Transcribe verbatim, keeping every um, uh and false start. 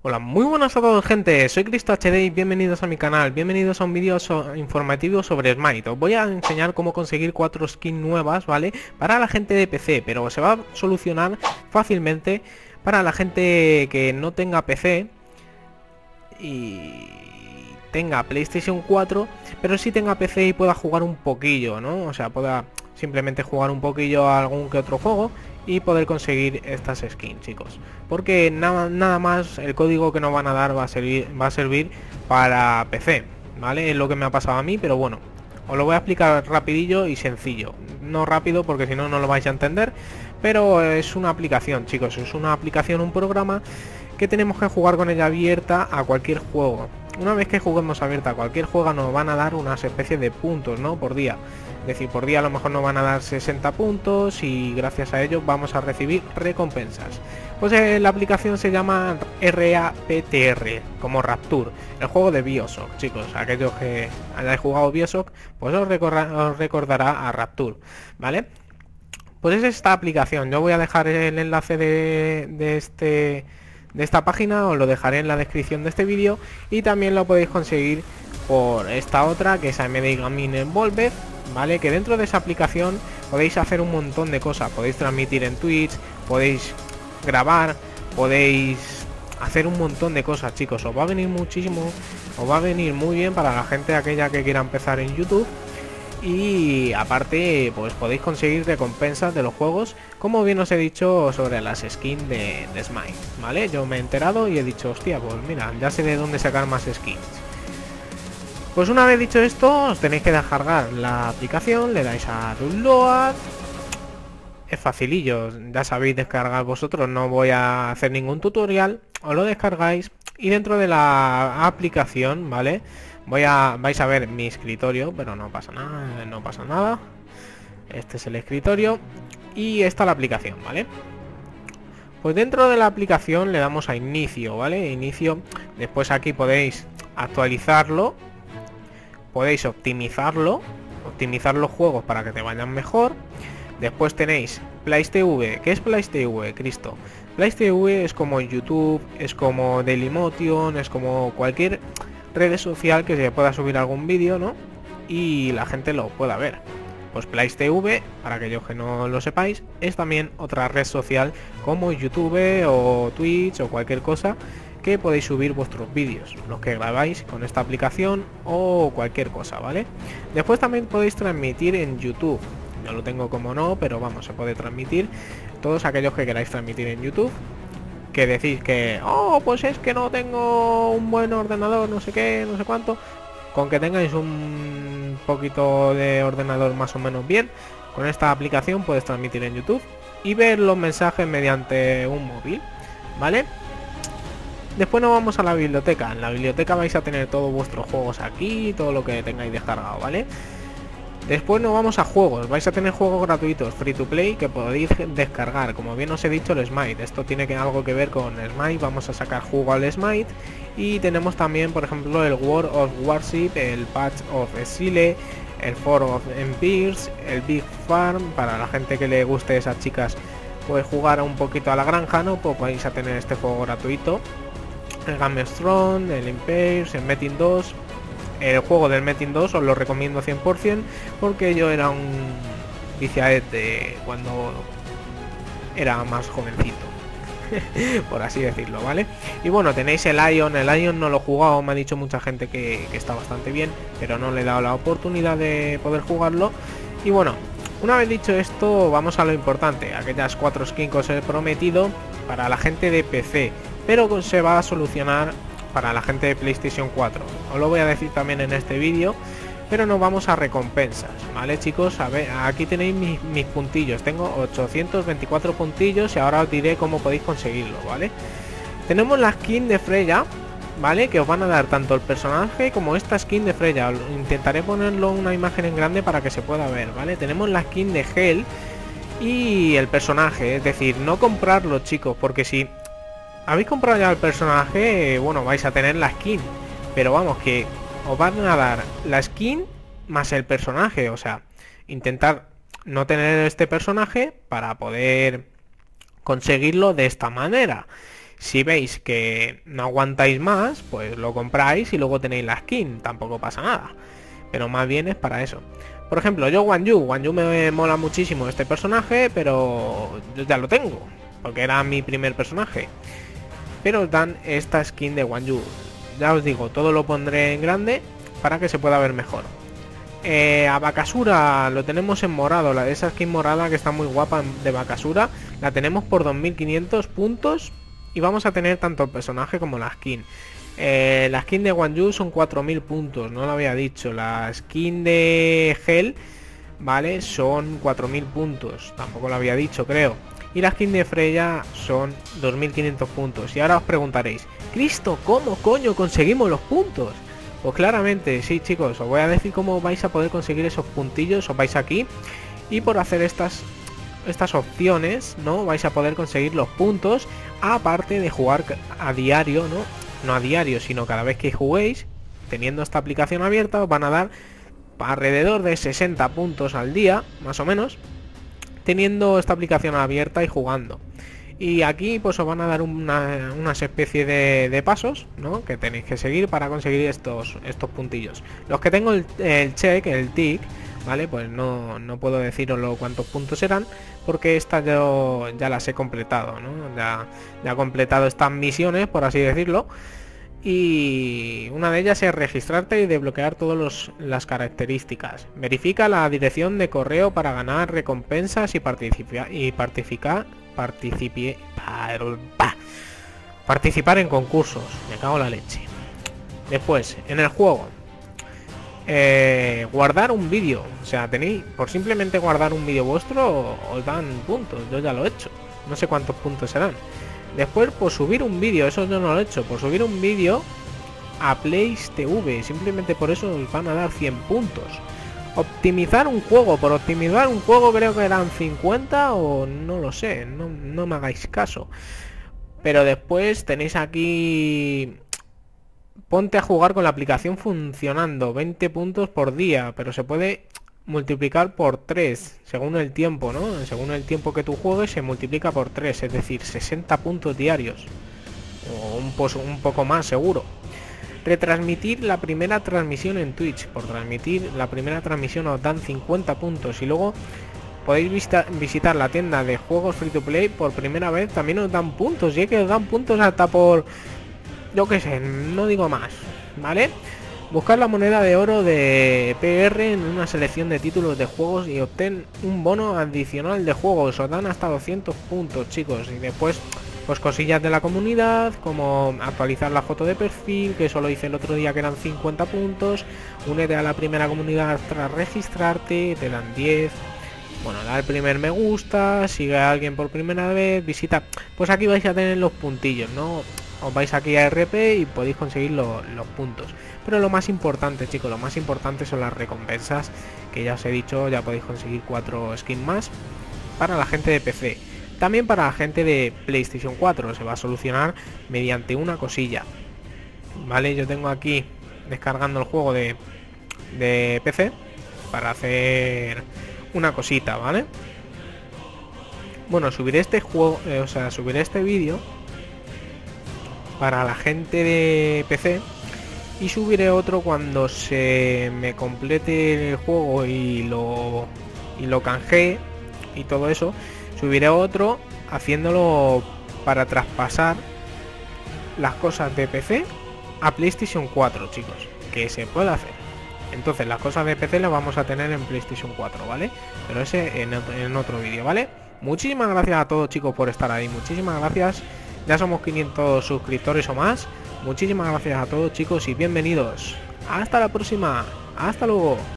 Hola, muy buenas a todos, gente, soy Cristo H D y bienvenidos a mi canal, bienvenidos a un vídeo so informativo sobre Smite. Os voy a enseñar cómo conseguir cuatro skins nuevas, ¿vale? Para la gente de P C, pero se va a solucionar fácilmente para la gente que no tenga P C y tenga PlayStation cuatro, pero sí tenga P C y pueda jugar un poquillo, ¿no? O sea, pueda simplemente jugar un poquillo a algún que otro juego y poder conseguir estas skins, chicos, porque nada, nada más el código que nos van a dar va a servir va a servir para P C, ¿vale? Es lo que me ha pasado a mí, pero bueno, os lo voy a explicar rapidillo y sencillo, no rápido porque si no no lo vais a entender, pero es una aplicación, chicos, es una aplicación, un programa que tenemos que jugar con ella abierta a cualquier juego. Una vez que juguemos abierta a cualquier juego nos van a dar unas especies de puntos, ¿no? Por día. Es decir, por día a lo mejor nos van a dar sesenta puntos y gracias a ello vamos a recibir recompensas. Pues eh, la aplicación se llama RAPTR, como Rapture, el juego de BioShock, chicos. Aquellos que hayáis jugado BioShock, pues os, os recordará a Rapture, ¿vale? Pues es esta aplicación. Yo voy a dejar el enlace de, de este... de esta página, os lo dejaré en la descripción de este vídeo, y también lo podéis conseguir por esta otra que es A M D Gaming Evolved, vale, que dentro de esa aplicación podéis hacer un montón de cosas, podéis transmitir en Twitch, podéis grabar, podéis hacer un montón de cosas, chicos. Os va a venir muchísimo, os va a venir muy bien para la gente aquella que quiera empezar en YouTube. Y aparte pues podéis conseguir recompensas de los juegos, como bien os he dicho sobre las skins de, de Smite, ¿vale? Yo me he enterado y he dicho, hostia, pues mira, ya sé de dónde sacar más skins. Pues una vez dicho esto, os tenéis que descargar la aplicación, le dais a download. Es facilillo, ya sabéis descargar vosotros, no voy a hacer ningún tutorial. Os lo descargáis y dentro de la aplicación, ¿vale? Voy a, vais a ver mi escritorio, pero no pasa nada, no pasa nada. Este es el escritorio y esta la aplicación, ¿vale? Pues dentro de la aplicación le damos a inicio, ¿vale? Inicio, después aquí podéis actualizarlo, podéis optimizarlo, optimizar los juegos para que te vayan mejor. Después tenéis PlayStV. ¿Qué es PlayStV, Cristo? PlayStV es como YouTube, es como Dailymotion, es como cualquier red social que se pueda subir algún vídeo, ¿no? Y la gente lo pueda ver. Pues PlayStV, para aquellos que no lo sepáis, es también otra red social como YouTube o Twitch o cualquier cosa que podéis subir vuestros vídeos, los que grabáis con esta aplicación o cualquier cosa, ¿vale? Después también podéis transmitir en YouTube. No lo tengo como no, pero vamos, se puede transmitir. Todos aquellos que queráis transmitir en YouTube, que decís que, oh, pues es que no tengo un buen ordenador, no sé qué, no sé cuánto. Con que tengáis un poquito de ordenador más o menos bien, con esta aplicación puedes transmitir en YouTube y ver los mensajes mediante un móvil, ¿vale? Después nos vamos a la biblioteca. En la biblioteca vais a tener todos vuestros juegos aquí, todo lo que tengáis descargado, ¿vale? Después nos vamos a juegos, vais a tener juegos gratuitos, free to play, que podéis descargar, como bien os he dicho el Smite, esto tiene que, algo que ver con Smite, vamos a sacar juego al Smite, y tenemos también por ejemplo el World of Warship, el Patch of Exile, el Four of Empires, el Big Farm, para la gente que le guste esas chicas, pues jugar un poquito a la granja, ¿no? Pues vais a tener este juego gratuito, el Game of Thrones, el Empires, el Metin dos. El juego del Metin dos os lo recomiendo cien por cien porque yo era un viciadete cuando era más jovencito, por así decirlo, ¿vale? Y bueno, tenéis el Ion, el Ion no lo he jugado, me ha dicho mucha gente que, que está bastante bien, pero no le he dado la oportunidad de poder jugarlo. Y bueno, una vez dicho esto, vamos a lo importante, aquellas cuatro skins que os he prometido para la gente de P C, pero se va a solucionar para la gente de PlayStation cuatro. Os lo voy a decir también en este vídeo, pero nos vamos a recompensas, ¿vale, chicos? A ver, aquí tenéis mis, mis puntillos, tengo ochocientos veinticuatro puntillos y ahora os diré cómo podéis conseguirlo, ¿vale? Tenemos la skin de Freya, ¿vale? Que os van a dar tanto el personaje como esta skin de Freya. Intentaré ponerlo una imagen en grande para que se pueda ver, ¿vale? Tenemos la skin de Hel y el personaje, es decir, no comprarlo, chicos, porque si habéis comprado ya el personaje, bueno, vais a tener la skin, pero vamos, que os van a dar la skin más el personaje, o sea, intentar no tener este personaje para poder conseguirlo de esta manera. Si veis que no aguantáis más, pues lo compráis y luego tenéis la skin, tampoco pasa nada. Pero más bien es para eso. Por ejemplo, yo Wanyu, Wanyu me mola muchísimo este personaje, pero yo ya lo tengo, porque era mi primer personaje. Pero os dan esta skin de Wanyu. Ya os digo, todo lo pondré en grande para que se pueda ver mejor. Eh, a Bakasura lo tenemos en morado, la de esa skin morada que está muy guapa de Bakasura. La tenemos por dos mil quinientos puntos y vamos a tener tanto el personaje como la skin. Eh, la skin de Wanyu son cuatro mil puntos, no lo había dicho. La skin de Hell, vale, son cuatro mil puntos, tampoco lo había dicho, creo. Y la skin de Freya son dos mil quinientos puntos. Y ahora os preguntaréis, Cristo, ¿cómo coño conseguimos los puntos? Pues claramente, sí, chicos, os voy a decir cómo vais a poder conseguir esos puntillos. Os vais aquí y por hacer estas estas opciones, ¿no? Vais a poder conseguir los puntos, aparte de jugar a diario, ¿no? No a diario, sino cada vez que juguéis, teniendo esta aplicación abierta, os van a dar alrededor de sesenta puntos al día, más o menos, teniendo esta aplicación abierta y jugando. Y aquí pues os van a dar una, unas especie de, de pasos, ¿no? Que tenéis que seguir para conseguir estos, estos puntillos. Los que tengo el, el check, el tick, ¿vale? Pues no, no puedo deciros cuántos puntos serán, porque estas yo ya las he completado, ¿no? Ya, ya he completado estas misiones, por así decirlo. Y una de ellas es registrarte y desbloquear todas las características. Verifica la dirección de correo para ganar recompensas y participa y participar participe, participar en concursos. Me cago en la leche. Después, en el juego, eh, guardar un vídeo. O sea, tenéis, por simplemente guardar un vídeo vuestro, os dan puntos. Yo ya lo he hecho. No sé cuántos puntos serán. Después, por subir un vídeo, eso yo no lo he hecho. Por subir un vídeo a Place T V, simplemente por eso os van a dar cien puntos. Optimizar un juego, por optimizar un juego creo que eran cincuenta o no lo sé, no, no me hagáis caso. Pero después tenéis aquí, ponte a jugar con la aplicación funcionando, veinte puntos por día, pero se puede multiplicar por tres según el tiempo, ¿no? Según el tiempo que tú juegues se multiplica por tres, es decir, sesenta puntos diarios o un, po un poco más seguro. Retransmitir la primera transmisión en Twitch. Por transmitir la primera transmisión os dan cincuenta puntos. Y luego podéis vista visitar la tienda de juegos free to play por primera vez. También os dan puntos. Y es que os dan puntos hasta por... yo qué sé, no digo más, ¿vale? Buscar la moneda de oro de P R en una selección de títulos de juegos y obtén un bono adicional de juegos. Os dan hasta doscientos puntos, chicos. Y después... pues cosillas de la comunidad, como actualizar la foto de perfil, que eso lo hice el otro día, que eran cincuenta puntos. Únete a la primera comunidad tras registrarte, te dan diez. Bueno, da el primer me gusta, sigue a alguien por primera vez, visita. Pues aquí vais a tener los puntillos, ¿no? Os vais aquí a R P y podéis conseguir lo, los puntos. Pero lo más importante, chicos, lo más importante son las recompensas, que ya os he dicho, ya podéis conseguir cuatro skins más para la gente de P C. También para la gente de PlayStation cuatro se va a solucionar mediante una cosilla, ¿vale? Yo tengo aquí descargando el juego de, de P C para hacer una cosita, ¿vale? Bueno, subiré este juego, eh, o sea, subiré este vídeo para la gente de P C y subiré otro cuando se me complete el juego y lo, y lo canjee y todo eso. Subiré otro haciéndolo para traspasar las cosas de P C a PlayStation cuatro, chicos, que se puede hacer. Entonces las cosas de P C las vamos a tener en PlayStation cuatro, ¿vale? Pero ese en, en otro vídeo, ¿vale? Muchísimas gracias a todos, chicos, por estar ahí. Muchísimas gracias. Ya somos quinientos suscriptores o más. Muchísimas gracias a todos, chicos, y bienvenidos. Hasta la próxima. Hasta luego.